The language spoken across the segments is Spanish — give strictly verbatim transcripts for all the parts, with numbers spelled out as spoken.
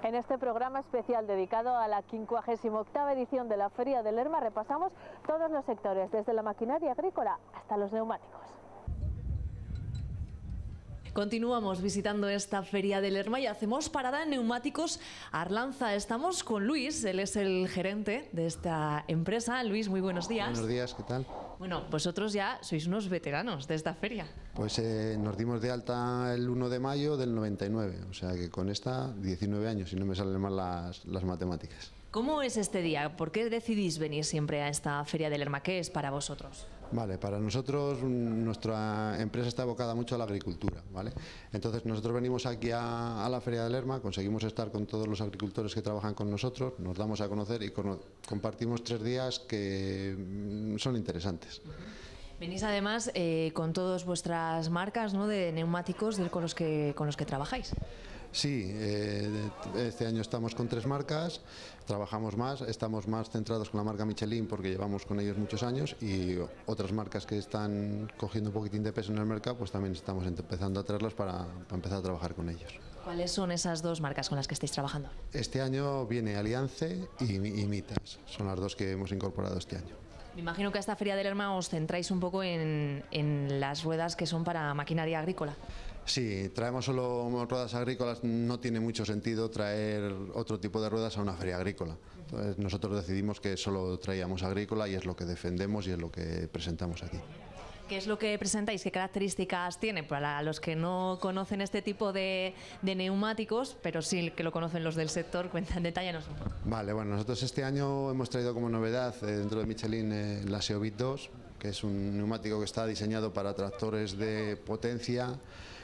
En este programa especial dedicado a la quincuagésima octava edición de la Feria de Lerma repasamos todos los sectores, desde la maquinaria agrícola hasta los neumáticos. Continuamos visitando esta Feria de Lerma y hacemos parada en Neumáticos Arlanza. Estamos con Luis, él es el gerente de esta empresa. Luis, muy buenos días. Buenos días, ¿qué tal? Bueno, vosotros ya sois unos veteranos de esta feria. Pues eh, nos dimos de alta el uno de mayo del noventa y nueve, o sea que con esta diecinueve años, si no me salen mal las, las matemáticas. ¿Cómo es este día? ¿Por qué decidís venir siempre a esta Feria de Lerma? ¿Qué es para vosotros? Vale, para nosotros nuestra empresa está abocada mucho a la agricultura, ¿vale? Entonces nosotros venimos aquí a, a la Feria de Lerma, conseguimos estar con todos los agricultores que trabajan con nosotros, nos damos a conocer y con, compartimos tres días que son interesantes. Venís además eh, con todas vuestras marcas, ¿no?, de neumáticos de, con, los que, con los que trabajáis. Sí, eh, este año estamos con tres marcas, trabajamos más, estamos más centrados con la marca Michelin porque llevamos con ellos muchos años, y otras marcas que están cogiendo un poquitín de peso en el mercado, pues también estamos empezando a traerlas para, para empezar a trabajar con ellos. ¿Cuáles son esas dos marcas con las que estáis trabajando? Este año viene Aliance y, y Mitas, son las dos que hemos incorporado este año. Me imagino que a esta Feria de Lerma os centráis un poco en, en las ruedas que son para maquinaria agrícola. Sí, traemos solo ruedas agrícolas, no tiene mucho sentido traer otro tipo de ruedas a una feria agrícola. Entonces nosotros decidimos que solo traíamos agrícola y es lo que defendemos y es lo que presentamos aquí. ¿Qué es lo que presentáis? ¿Qué características tiene? Para los que no conocen este tipo de, de neumáticos, pero sí que lo conocen los del sector, cuentan, detállanos un poco. Vale, bueno, nosotros este año hemos traído como novedad eh, dentro de Michelin eh, la Seobit dos, que es un neumático que está diseñado para tractores de potencia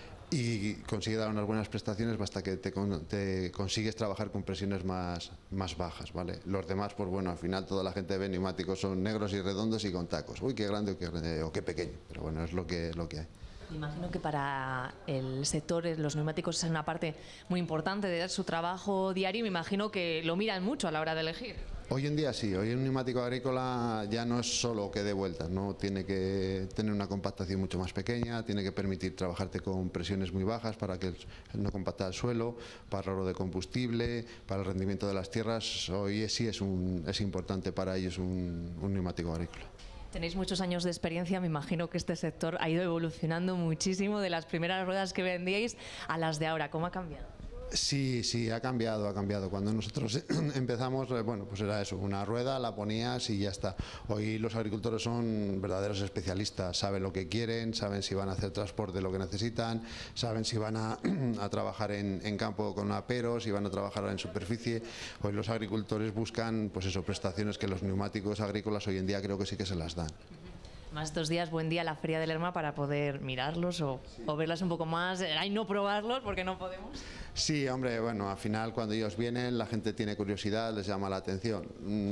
y consigue dar unas buenas prestaciones hasta que te, con, te consigues trabajar con presiones más, más bajas, ¿vale? Los demás, pues bueno, al final toda la gente ve neumáticos son negros y redondos y con tacos. Uy, qué grande o qué, o qué pequeño, pero bueno, es lo que, lo que hay. Me imagino que para el sector los neumáticos es una parte muy importante de su trabajo diario y me imagino que lo miran mucho a la hora de elegir. Hoy en día sí, hoy un neumático agrícola ya no es solo que dé vueltas, ¿no? Tiene que tener una compactación mucho más pequeña, tiene que permitir trabajarte con presiones muy bajas para que no compacte el suelo, para el ahorro de combustible, para el rendimiento de las tierras. Hoy sí es, un, es importante para ellos un, un neumático agrícola. Tenéis muchos años de experiencia, me imagino que este sector ha ido evolucionando muchísimo de las primeras ruedas que vendíais a las de ahora. ¿Cómo ha cambiado? Sí, sí, ha cambiado, ha cambiado. Cuando nosotros empezamos, bueno, pues era eso, una rueda, la ponías y ya está. Hoy los agricultores son verdaderos especialistas, saben lo que quieren, saben si van a hacer transporte, lo que necesitan, saben si van a, a trabajar en, en campo con aperos, si van a trabajar en superficie. Hoy los agricultores buscan, pues eso, prestaciones que los neumáticos agrícolas hoy en día creo que sí que se las dan. Más estos días, buen día la Feria de Lerma para poder mirarlos o, sí. o verlas un poco más, y no probarlos porque no podemos. Sí, hombre, bueno, al final cuando ellos vienen la gente tiene curiosidad, les llama la atención.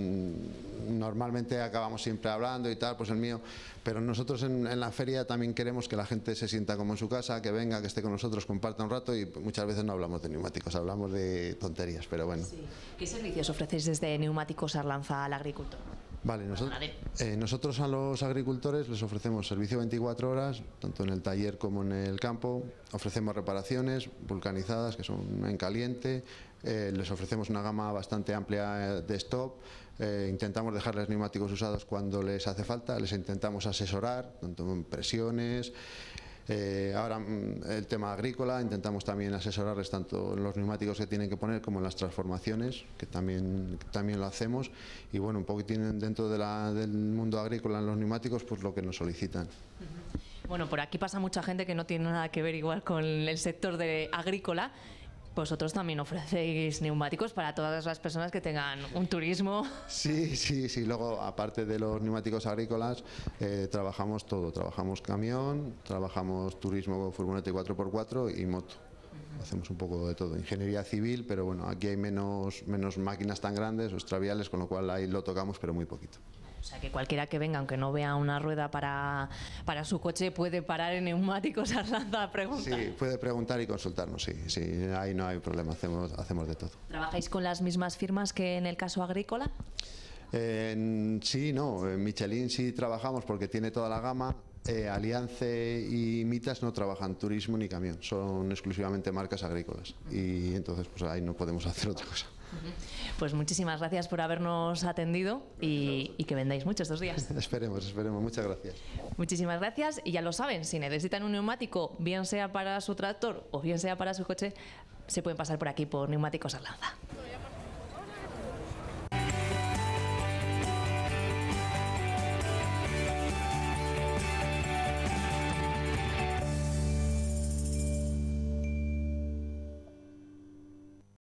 Normalmente acabamos siempre hablando y tal, pues el mío, pero nosotros en, en la feria también queremos que la gente se sienta como en su casa, que venga, que esté con nosotros, comparta un rato, y muchas veces no hablamos de neumáticos, hablamos de tonterías, pero bueno. Sí. ¿Qué servicios ofrecéis desde Neumáticos Arlanza al agricultor? Vale, nosotros, eh, nosotros a los agricultores les ofrecemos servicio veinticuatro horas, tanto en el taller como en el campo. Ofrecemos reparaciones vulcanizadas, que son en caliente. Eh, les ofrecemos una gama bastante amplia de stop. Eh, intentamos dejarles neumáticos usados cuando les hace falta. Les intentamos asesorar, tanto en presiones. Eh, ahora el tema agrícola, intentamos también asesorarles tanto en los neumáticos que tienen que poner como en las transformaciones, que también, también lo hacemos, y bueno, un poquitín dentro de la, del mundo agrícola en los neumáticos, pues lo que nos solicitan. Bueno, por aquí pasa mucha gente que no tiene nada que ver igual con el sector de agrícola. Vosotros también ofrecéis neumáticos para todas las personas que tengan un turismo. Sí, sí, sí. Luego, aparte de los neumáticos agrícolas, eh, trabajamos todo. Trabajamos camión, trabajamos turismo, furgoneta cuatro por cuatro y moto. Uh-huh. Hacemos un poco de todo. Ingeniería civil, pero bueno, aquí hay menos, menos máquinas tan grandes o extraviales, con lo cual ahí lo tocamos, pero muy poquito. O sea que cualquiera que venga, aunque no vea una rueda para, para su coche, puede parar en Neumáticos Arlanza a preguntar. Sí, puede preguntar y consultarnos, sí, sí, ahí no hay problema, hacemos, hacemos de todo. ¿Trabajáis con las mismas firmas que en el caso agrícola? Eh, sí, no, en Michelin sí trabajamos porque tiene toda la gama. Eh, Aliance y Mitas no trabajan turismo ni camión, son exclusivamente marcas agrícolas y entonces pues ahí no podemos hacer otra cosa. Pues muchísimas gracias por habernos atendido y, y que vendáis mucho estos días. Esperemos, esperemos. Muchas gracias. Muchísimas gracias y ya lo saben, si necesitan un neumático, bien sea para su tractor o bien sea para su coche, se pueden pasar por aquí por Neumáticos Arlanza.